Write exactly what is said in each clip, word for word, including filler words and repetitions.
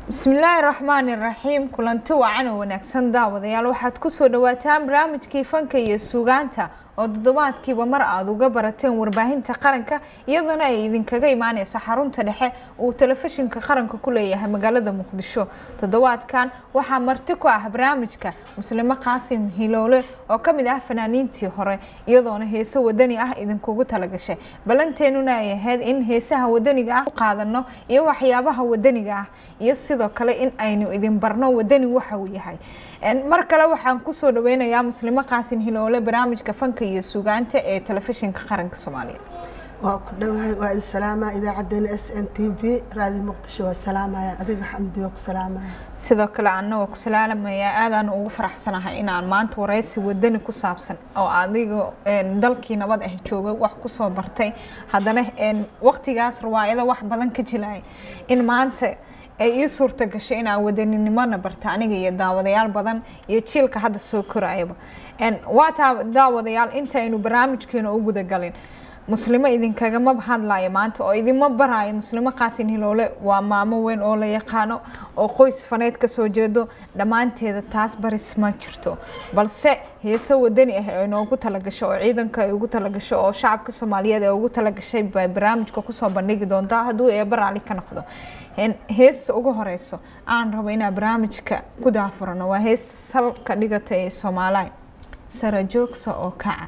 بسم الله الرحمن الرحيم كلنتو وعنا ونكسن داوديال waxaad ku soo dhawaataan barnaamijkii fanka iyo suugaanta oo toddobaadkiiba mar aad uga barateen warbaahinta qaranka iyadana ay idinkaga imaanayso xarunta dhexe oo telefishinka qaranka ku leeyahay magaalada Muqdisho toddobaadkan waxa marti ku ah barnaamijka Muslima Qaasim Hiloole oo kamid ah fanaaniintii hore iyadoona heeso wadani ah idinkugu talagashay balanteenuna ay ahayd in heesaha wadaniga ah qaadano iyo waxyaabaha wadaniga ah iyo sidoo kale in aynu idin barno wadani waxa uu yahay mar kale waxaan ku soo dhaweynayaa Muslima Qaasim Hiloole barnaamijka fanka iyo suugaanta ee telefishinka qaranka Soomaaliya waa ku dhawahay waa idin salaama idaacadda S N T V raadi Muqdisho waa salaamaya adiga xamdi waa ku salaamaya sidoo kale anna waa ku salaamaya aadaan ugu faraxsanahay in aan maanta wareysi wadani ku saabsan oo adiga dalkii nabad ah jooga wax ku soo bartay haddana waqtigaas riwaayada wax badan ka jilay in maanta ay ii suurta gashay in aan wadaninimada barta aniga iyo daawadayaal badan iyo jiilka hadda soo korayba en waata daawadayaal inta aynu barnaamijkeena ugu gudagalin muslima idinkaga ma hadlaayo maanta oo idinma baraayo Muslima Qaasim Hiloole waa maamo weyn oo la yaqaano oo qoys faneed ka soo jeedo dhamaanteeda taas baris ma jirto balse heeso wadani ah oo inoogu talagasho oo ciidanka ay ugu talagasho oo shacabka Soomaaliyeed ay ugu talagashay barnaamijka ku soo bandhigi doonta haduu ay baraali ka noqdo in heesta ugu horeyso aan rabo inaan barnaamijka ku daafurno waa heesta salka dhigatay Soomaaliya sara joogso oo kaca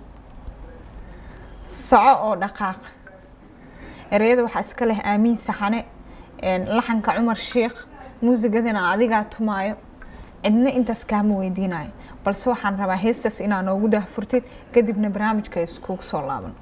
soco oo dhaqaaq ereyada waxa iska leh aamin saxane een laxanka Umar Sheekh muusigadana adiga tumaayo cidna intaas kaama weydiinayo balse waxaan rabaa heestaas inaan ugu daafurtid kadibna barnaamijka isku soo laaban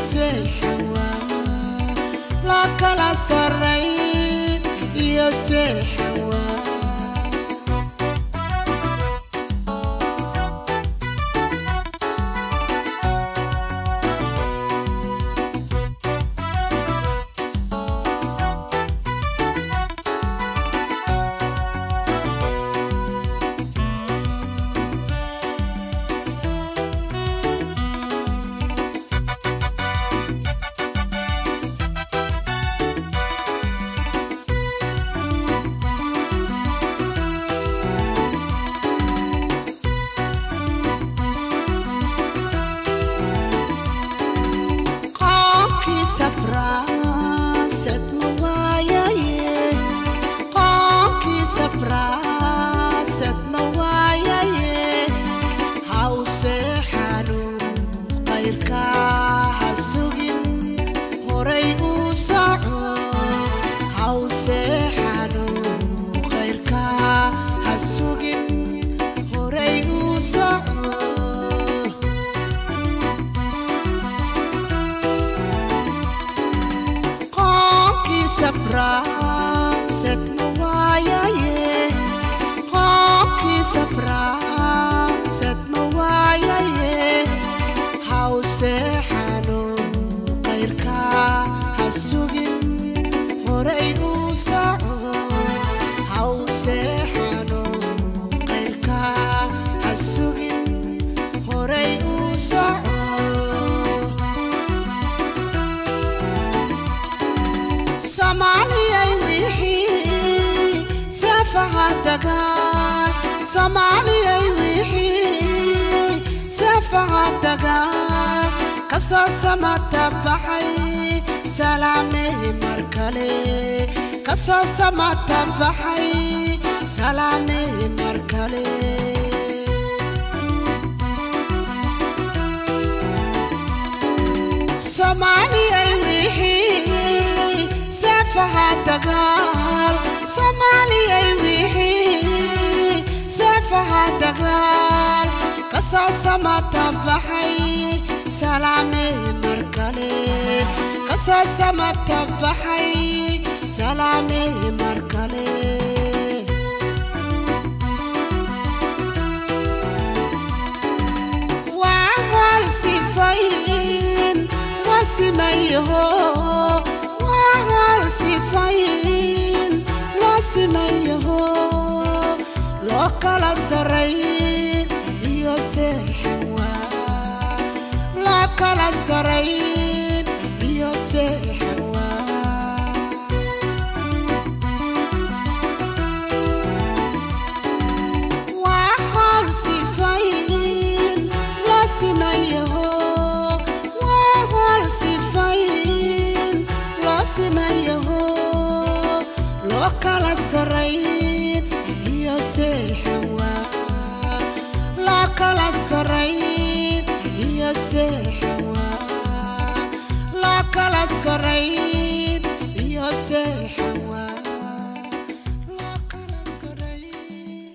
seexwa la kala sarrayn iyo seexwa Somalia wixii safaha dagaan kasoo samata baxay salaamay markale kasoo samata baxay salaamay markale Somalia wixii safaha dagaan Somalia wixii safaha dagaan kasoo samata baxay salaamay markale kasoo samata baxay salaamay markale waa hal sifayn wasimayo waa hal sifayn wasimayo lo kala sarrayn iyo seexwa la kala sarrayn iyo seexwa waa hal sifayn la simayo waa hal sifayn la simayo lo kala sarrayn seexwa la kala sarrayn iyo seexwa la kala sarrayn iyo seexwa la kala sarrayn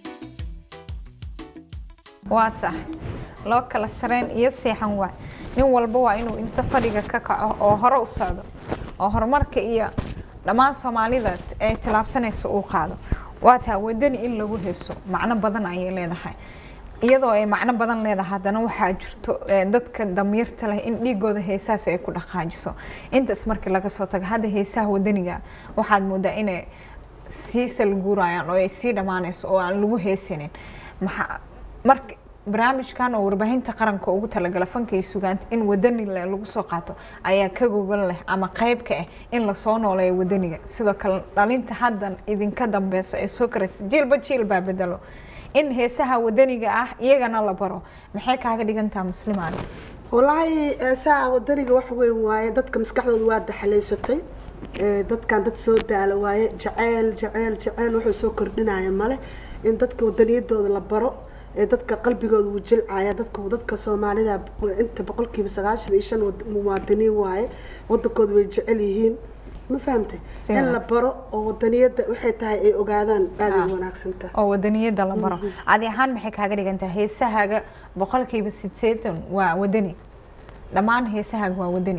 waata loo kala sarrayn iyo seexan waa nin walba waa inuu inta fadhiga ka kaco oo hore u socdo oo horumarka iyo dhammaan Soomaalida ay talaabsanayso uu qaado waata wadani in lagu heeso macna badan ay leedahay iyadoo ay macna badan leedahay hadana waxa jirto dadka damiirta leh in dhigooda heesaas ay ku dhaqaajiso intaas markii laga soo tago hada heesaha wadaniga waxaad moodaa inay si salguurayaan oo ay si dhamaanayso oo aan lagu heesanin marka barnaamijkan oo warbaahinta qaranka ugu talagalay fanka iyo suugaanta in wadani lagu soo qaato ayaa ka gobol leh ama qayb ka ah in la soo nooleeyo wadaniga sidoo kale dhalinta haddan idinka dambeeyso ee soo karaysa jiilba jiilba bedelo in heesaha wadaniga ah iyagana la baro maxay kaaga dhigantaa muslimaan wallahi heesaha wadaniga wax weyn waaye dadka maskaxdooda waa daxaleysatay dadkan dad soo daala waaye jacayl jacayl jacayl wuxuu soo kordhinaya male in dadka wadaniyadooda la baro dadka qalbigooda uu jilcaya dadka dadka Soomaalida inta boqolkiiba sagaashan iyo shan muwaadiniin waaye wadankooda way jecel yihiin ma fahamtay in la baro oo wadaniyada waxay tahay ay ogaadaan aad u wanaagsantaa oo wadaniyada la baro adi ahaan maxay kaaga dhigantaa heesahaaga boqolkiiba siddeetan waa wadani dhamaan heesahaaga waa wadani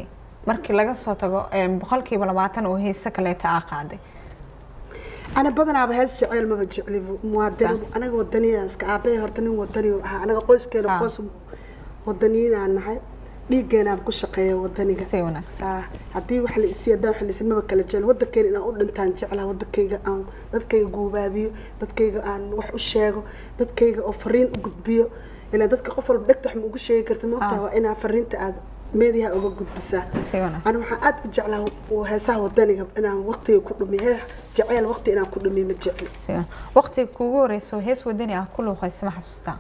markii laga soo tago boqolkiiba labaatan oo heesa kaleeta aa qaaday أنا بدنا على هذا الشيء ما بتجعلي مودن أنا ودنيا سكابي هرتني ودني أنا قوس كده قوس ودنيين عن هاي ليجينا بكل شقية ودني سوينا هدي وحل السيادة وحل السماء بكالجال ودك كين أنا أقول أنت نجعلها ودك كي أن ودك كي جوابي ودك كي أن وح الشاقو ودك كي أفرين وجدبيو إلا ودك قفل بدك تحمل كل شيء كرت موقتها وأنا فرين تأذ ميديها أوجد بسا أنا محقات بجعلها وهسه ودني أنا وقتي كل مياه جعل وقتي أنا كل مياه متجعل وقتي كوجوري سو هس ودني كله خايس ما حسستها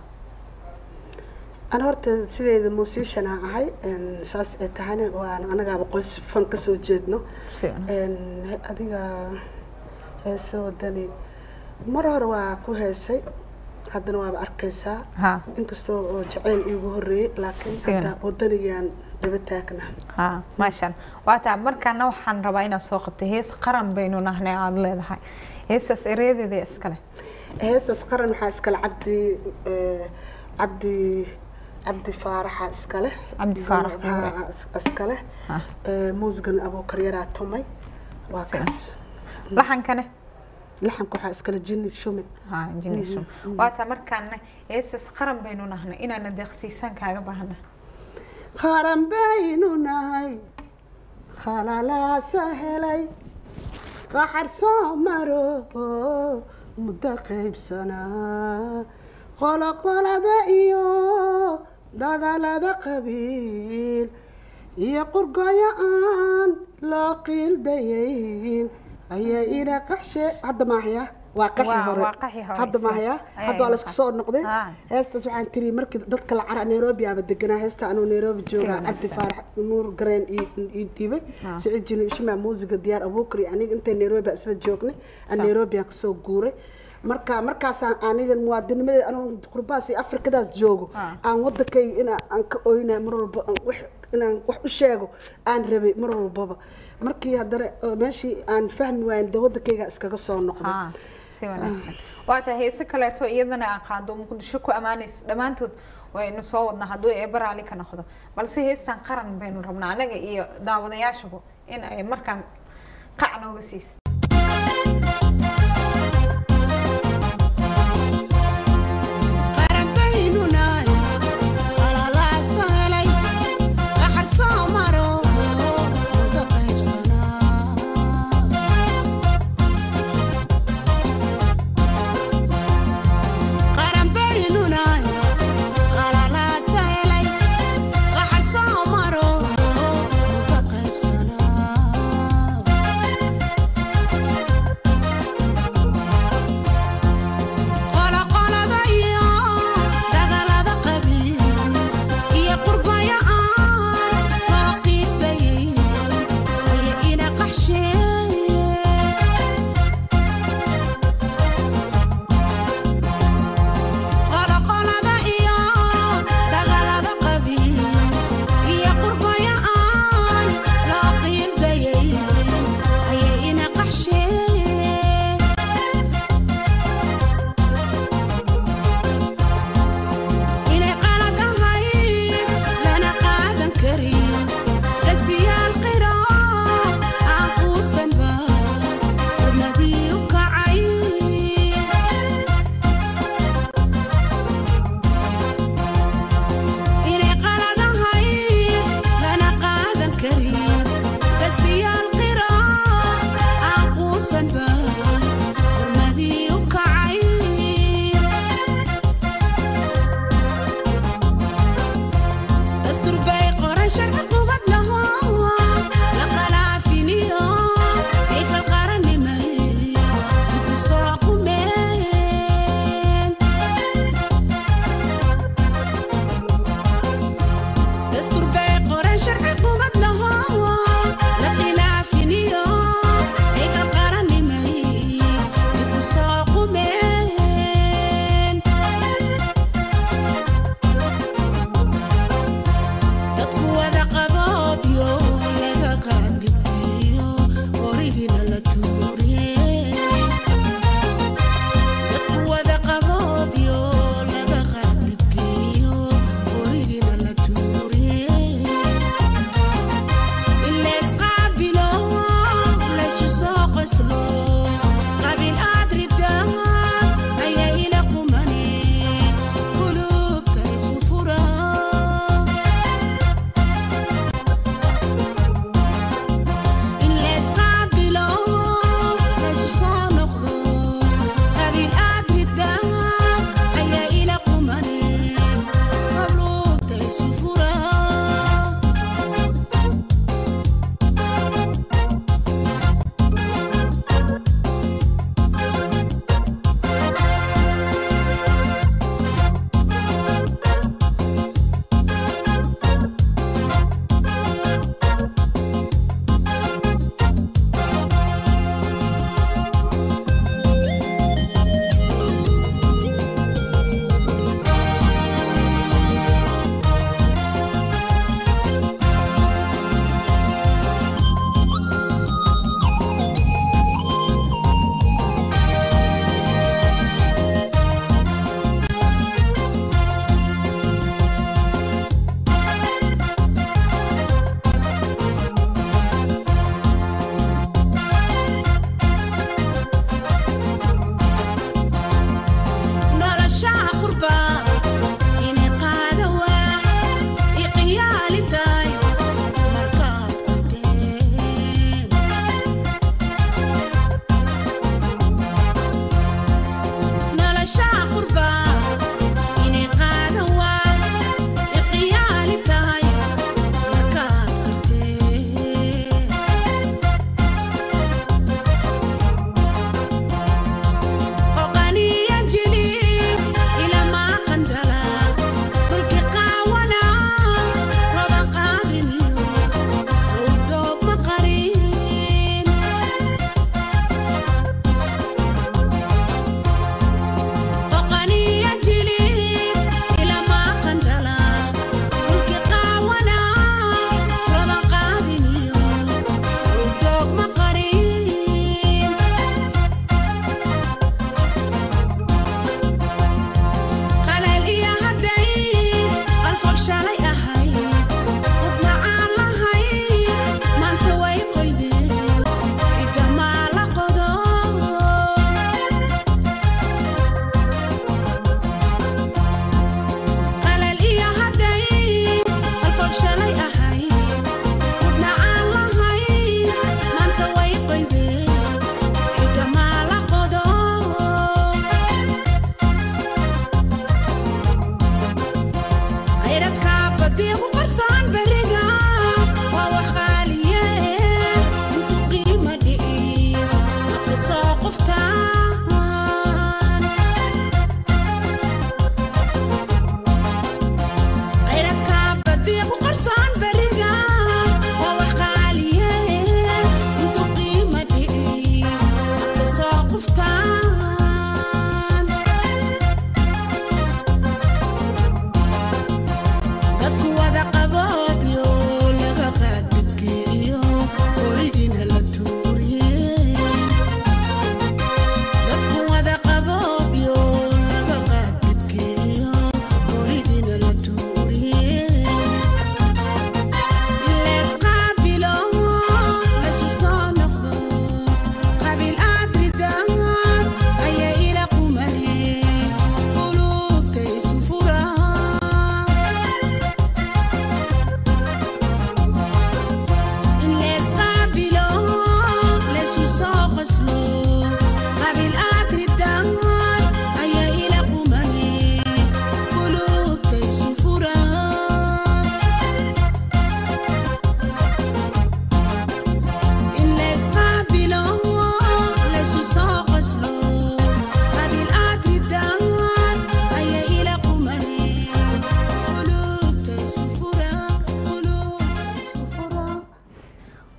أنا هرت سيد الموسيقى أنا هاي إن شاس تهاني وأنا أنا قاعد بقول فن كسو جدنا إن أديها هس ودني مرة روا كوهسي هذا نوع أركيسا إنك استو جعل يجوري لكن هذا ودني يعني دبتاكنا ها ما شاء الله وأتا مركنا وحن ربعنا سوق هيس قرن بيننا هنا عدل هاي هيس إريد ذي إسكله هيس قرن وحاسكل عبدي عبدي عبدي فارح إسكله عبدي فارح إسكله موزقن أبو كريرة تومي واكاس لحن كنه لحن كوحة إسكله جني شومي ها جني شومي وأتا مركنا هيس قرن بيننا هنا إنا ندخ سيسان كعبهنا قرن بيننا هاي خلالا سهلي قحر سمرو مدقيب سنة قلا قلا دايو دادا لدا قبيل يا قرقايا آن لا قيل دايين هيا إلى قحشة هذا ما هي واقعي هوري هذا ما هي هذا على سكسور نقدي هسه سبحان تري مركز ضدك العرق نيروبي بدقنا هسه أنا نيروبي جوجا عبد فارح نور جرين يديبي سعيد جني شمع موسيقى ديار أبوكري يعني أنت نيروبي أصل جوكني النيروبي أقصو جوري marka markaas aniga muwaadinimada aan qurbaasi Afrikadaas joogo aan wadakay ina aan ka ooynaa mar walba wax inaan wax u sheego aan rabay mar walba markii hadare meeshii aan fahmi waayay wadakayga iskaga soo noqday si wanaagsan waata heesa kaleeto iyadana aan qaado muqdisho ku amaanays dhamaantood waynu soo wadna haduu ee baraali ka noqdo balse heestan qaran baynu rabnaa anaga iyo daawadayaashu in ay markaan qacnooga siis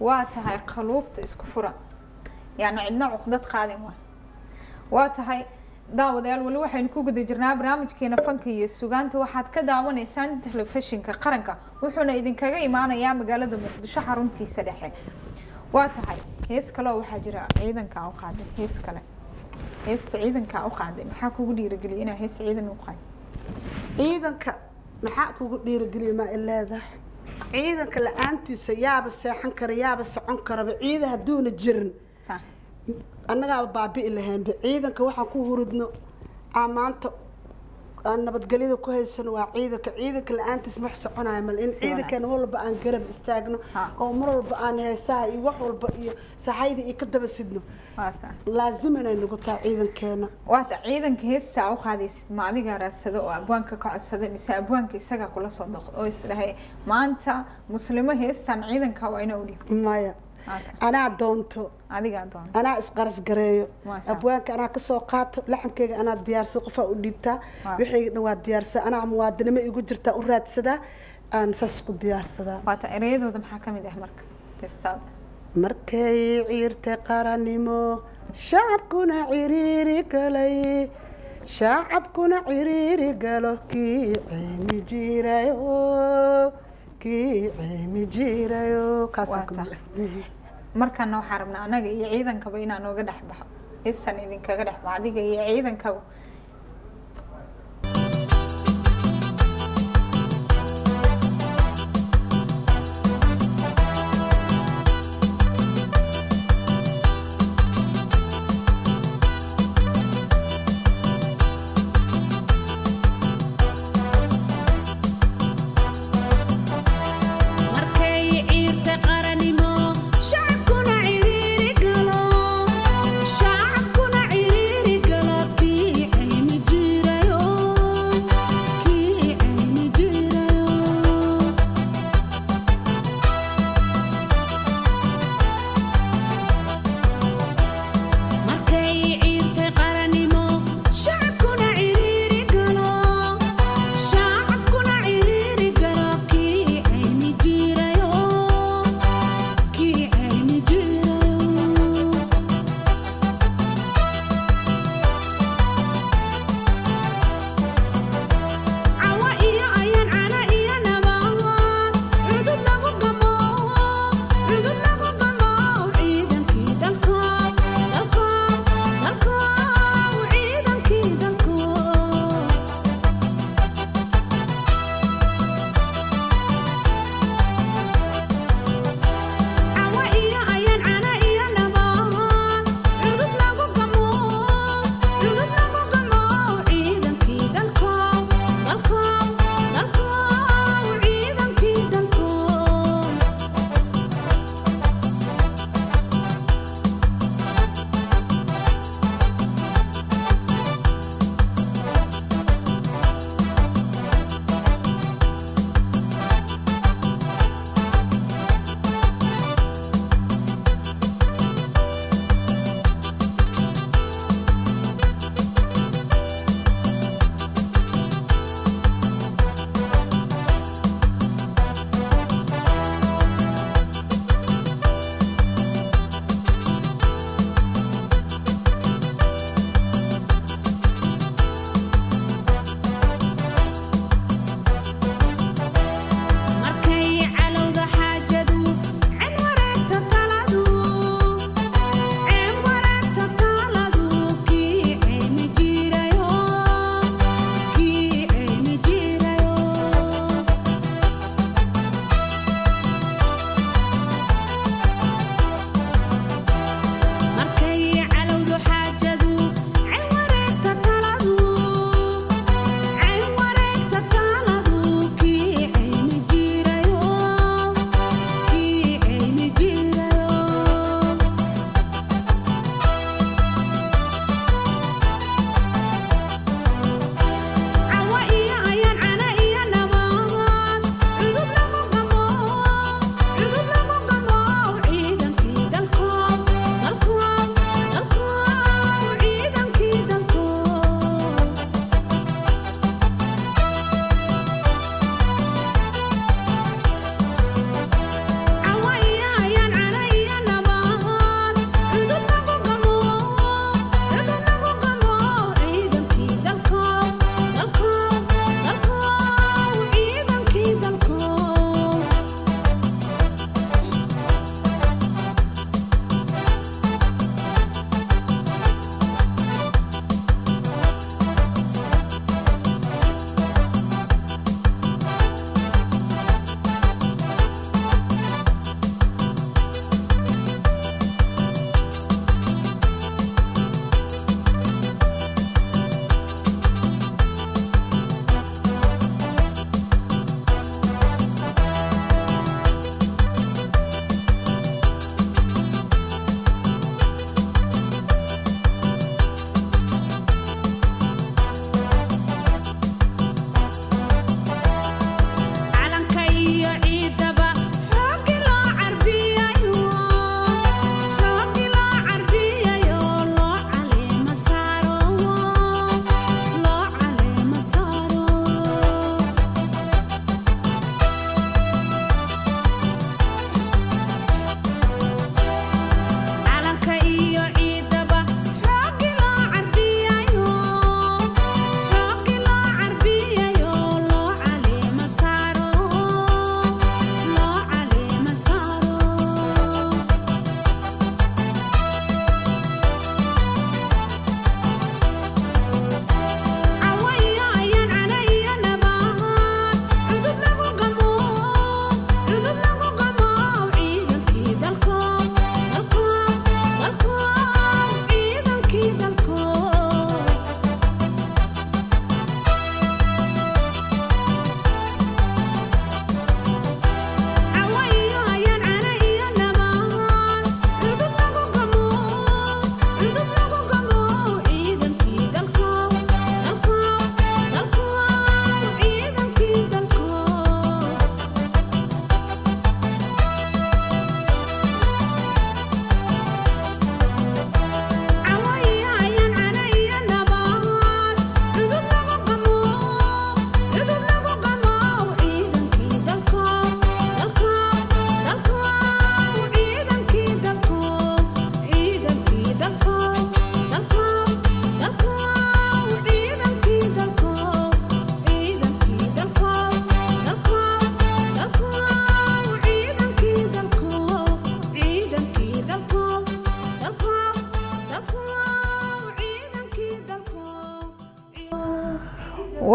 واتهاي قلوبت اسكو فرا يعني عندنا عقدة قادمة واتهاي daawadayaal wali waxaynu ku guda jirnaa barnaamijkeena fanka iyo suugaanta waxaad ka daawanaysaan telefishinka qaranka wuxuuna idinkaga imaanayaa magaalada Muqdisho xaruntiisa dhexe waa tahay hees kale waxa jira ciidanka u qaaday hees kale heesta ciidanka u qaaday maxaa kugu dhiirigeliyay inaad hees ciidan u qaaday ciidanka maxaa kugu dhiirigeliyay ma ilaadahay ciidanka la'aantiisa yaaba seexan kara yaaba socon kara ciidan haduuna jirin annaga baabi ilahayn ciidanka waxaan ku hurudno amaanta aan nabadgelyada ku haysan waa ciidanka ciidanka la'aantiis ma soconayo mal in ciidankan walba aan garab istaagno oo mar walba aan heesaha iyo wax walba iyo saxayda iyo ka daba sidno laazim inay nagu taa ciidankeena waata ciidanka heesta u qaadaysid ma adiga raadsado oo abwaanka ka codsaday mise abwaanka isaga kula soo dhaqo oo isdhahay maanta muslimo heestan ciidanka waa inuu dhigto maya أنا دونتو أديك دون أنا إسقرس قريو أبوانك أنا كسو قاتو لحمكيك أنا ديار سقفة وديبتا وحي نواد ديار سا أنا عمواد نما يقول جرتا أوراد سدا أنا ساسكو ديار سدا واتا إريد ودم حكمي ده مرك تستاد مركي عيرت قرانيمو شعبكنا عريري قلي شعبكنا عريري قالو كي عيني جيرايو كي عيني جيرايو كاساكم markaan waxaan rabnaa anaga iyo ciidankaba inaan nooga dhaxbaxo isan idinkaga dhaxbaxo adiga iyo ciidankaba شعبكنا عريري قلبي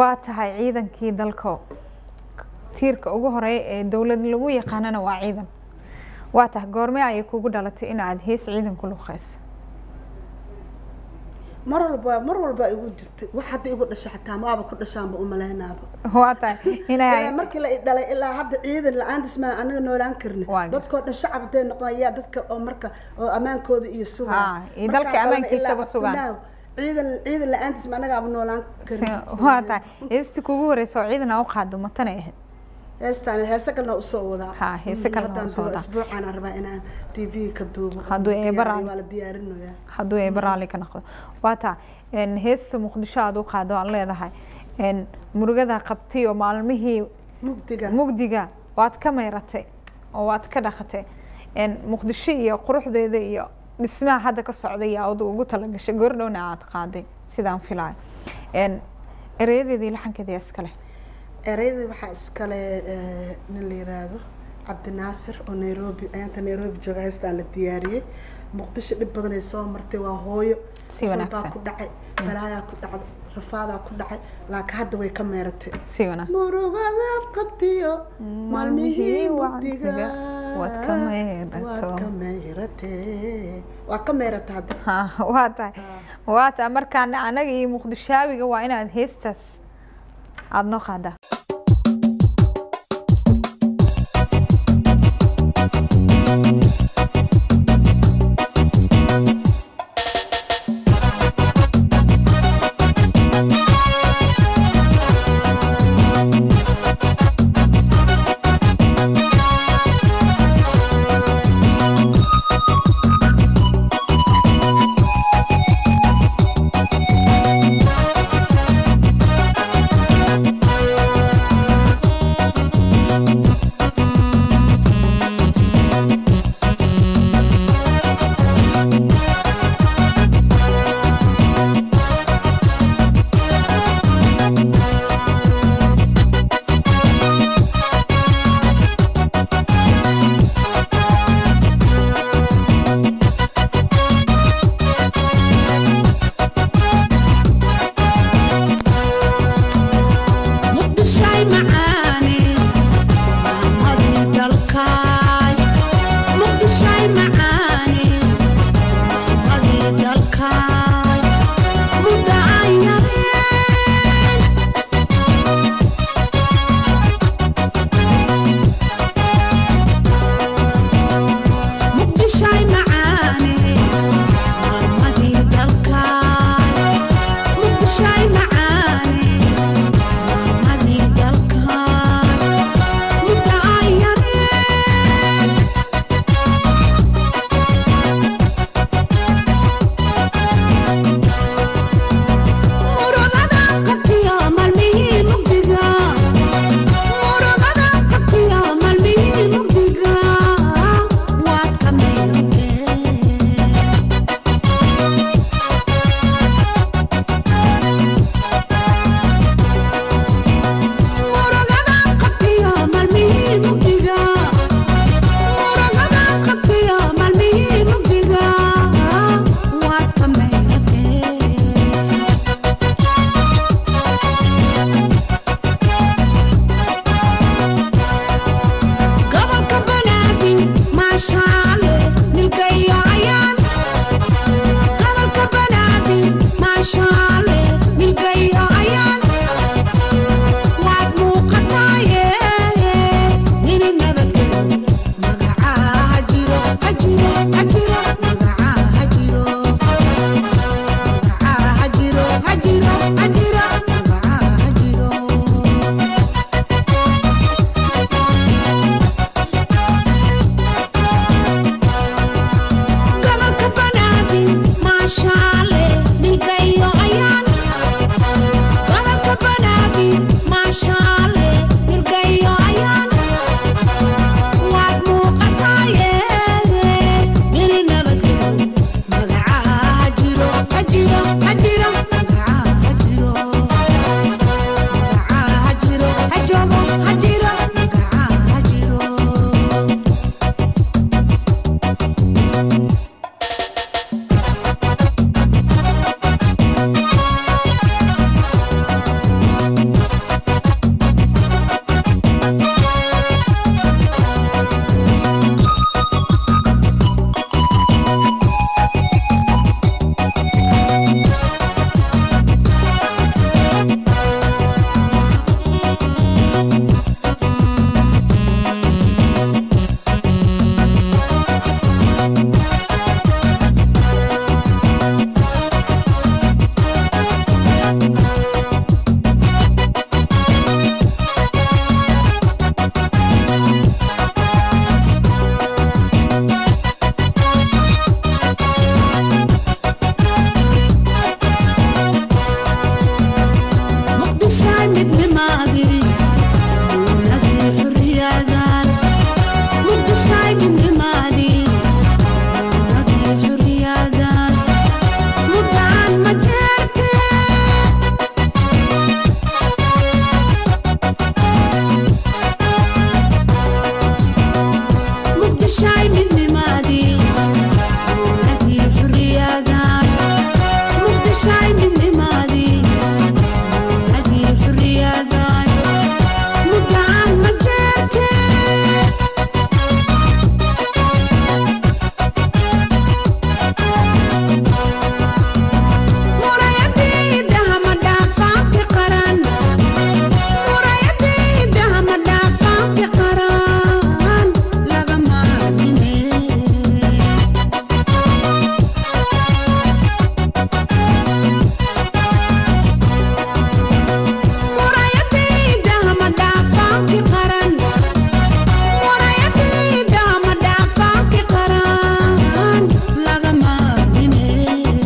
waa tahay ciidankii dalka tiirka ugu horeeya ee dowlad lagu yaqaanana waa ciidan waa tahay goorme ayay kugu dhalatay inaad hees ciidan ku luqeyso mar walba mar walba igu jirtay wax hadda igu dhashay xataa maaba ku dhashaanba u maleynaaba waa tahay inay markii la dhalay ilaa hadda ciidan la-aan dhismaa anaga noolaan karni dadkoo dhan shacab hadday noqonayaa dadka oo marka oo ammaankooda iyo sugaa iyo dalka ammaankiisaba sugaan ciidan ciidan la-aan dhismaa anaga aba noolaan karni waa tahay heesti kugu horeysa oo ciidan aa u qaado matanay ahayd heestaan heese kalena usoo wadaa ha heese kalena usoo wadaa isbuucaan aan rabaa inaan t v ka duubo hadduu ay baraan waa la diyaarinayaa hadduu ay baraali ka noqdo waa taa in heesta muqdisho aad u qaado aan leedahay in murugada qabtay oo maalmihii mugdiga mugdiga waad ka meeratay oo waad ka dhaqatay in muqdisho iyo quruxdeeda iyo dhismaha hadda ka socday aad ugu talagashay goordhowna aad qaaday sidaan filayo in ereyadeedii laxankeedii iskale ereyadii waxaa iskale nin la yiraahdo cabdinaasir oo nairobi ayaanta nairobi jooga heestaan la diyaariyey muqdisho dhib badan ay soo martay waa hooyo si wanaagsan ku dhacay balaayaa ku dhacday rafaadaa ku dhacay laakiin hadda way ka meeratay si wanaagsan murugadaad qabtiyo maalmihii mugdiga waad ka meerato waad ka meeratay waa ka meerata hadda waa tahay waa tahay markaan anaga iyo muqdishaawiga waa inaad heestaas aad noo qaadaa مقدشاي من دمادي هدي حرياداي مقدشاي من دمادي هدي حرياداي مقعان مجاتي مرايتي دها مدافع في قرن مرايتي دها مدافع في قرن لغا مارميني مرايتي دها مدافع في قرن مرايتي دها مدافع في قرن لغا مارميني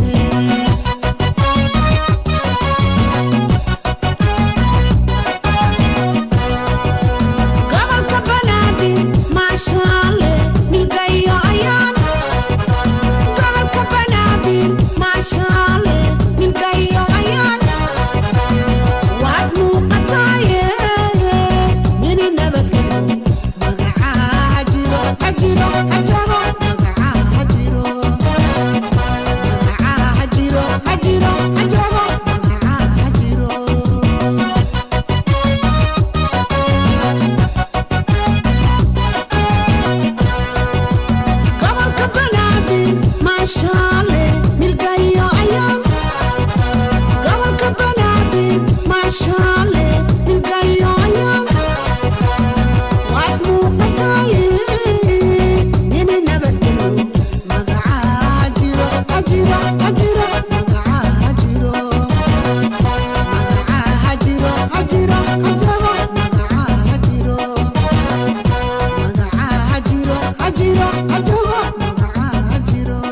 قبل كبنادي ما شاء الله نلقايو عيان قبل كبنادي ما شاء الله نلقايو عيان وعد مو قطاية من النبت مقعا هجرو هجرو هجرو مقعا هجرو مقعا هجرو هجرو هجرو مقعا هجرو قبل كبنادي ما شاء الله نلقايو عيان قبل كبنادي ما شاء الله نلقايو عيان وعد مو قطاية من النبت مقعا هجرو هجرو هجرو مقعا هجرو مقعا هجرو هجرو هجرو مقعا هجرو مقعا هجرو هجرو هجرو مقعا هجرو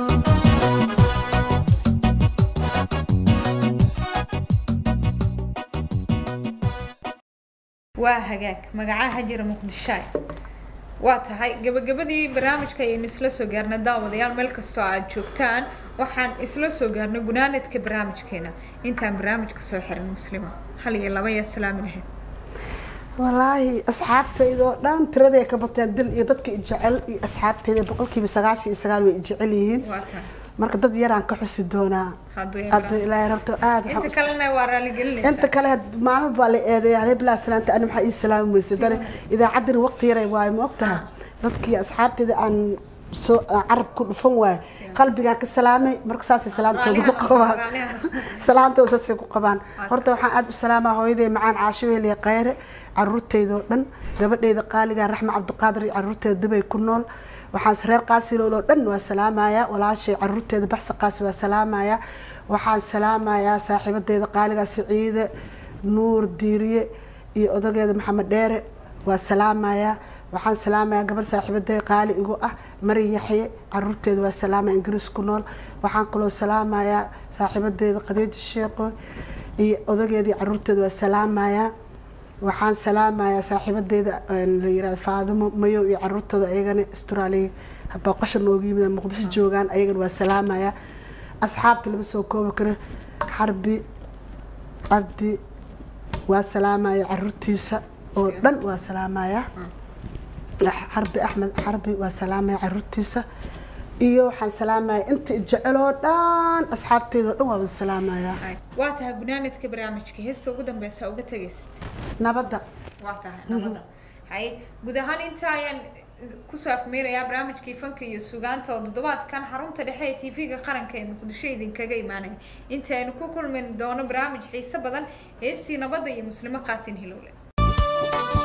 waa hagaag magacaha jira muqdisho waa tahay gabagabadii barnaamijka ayaynu isla soo gaarnay daawadayaal meel kastoo aad joogtaan waxaan isla soo gaarnay gunaanadka barnaamijkeena intaan barnaamijka soo xiran muslima hal iyo laba ya salaam lahayd والله أصحابتي إذا دام ترى كبتان دل يدك إجعل أصحابتي إذا بقول كي بسقاش إسقال وإجعليهن waa tahay مرك ضد يران كحس دونا hadduu أد إلى ربط آد inta kalena waa raali gelinaysa أنت كله ما ما بالي إذا يعني بلا سلامة أنا محي السلام ويسدر إذا عدل وقت يري واي وقتها ضدك أصحابتي إذا أن سو عرب كل فن قلبي جاك السلامة مرك ساسي سلامته وقبان سلامته وساسي وقبان هرت وحنا أد السلامة هويدي معان عاشوي اللي قير عروتي ذولن قبل إذا قال جا رحمة عبد القادر عروتي دبي كنول waxaan sareer qaasi loo dhan waa salaamaya walaashay caruurteeda baxsa qaasi waa salaamaya waxaan salaamaya saaxiibadeeda qaaliga Saciide Nuur Diiriye iyo odageeda Maxamed Dheere waa salaamaya waxaan salaamaya gabar saaxiibadeeda qaali igu ah Mari Yaxye caruurteeda waa salaamaya Ingiriis ku nool waxaan kaloo salaamaya saaxiibadeeda Khadiija Sheekho iyo odageeda caruurteeda waa salaamaya waxaan salaamaya saaxiibadeeda la yiraahdo Faadimo Mayo iyo caruurtooda ayagana Australia booqasho noogu yimid Muqdisho joogan ayagana waa salaamaya asxaabta laba soo koob kara Harbi Abdi waa salaamaya caruurtiisa oo dhan waa salaamaya Harbi Ahmed Harbi waa salaamaya caruurtiisa iyo waxaan salaamaya inta jecel oo dhan asxaabteeda oo dhan waa salaamaya waa tahay gunaanadka barnaamijka heesta ugu dambaysa uga tagaysid nabada waa tahay nabada hay guud ahaan inta ayaan ku soo afmeerayaa barnaamijkii fanka iyo sugaanta oo toddobaadkan xarunta dhexe ee T V-ga qaranka ee Muqdisho idinkaga imaanay inta aynu ku kulmin doono barnaamij xiiso badan heestii nabada iyo muslimo qaasin hilowle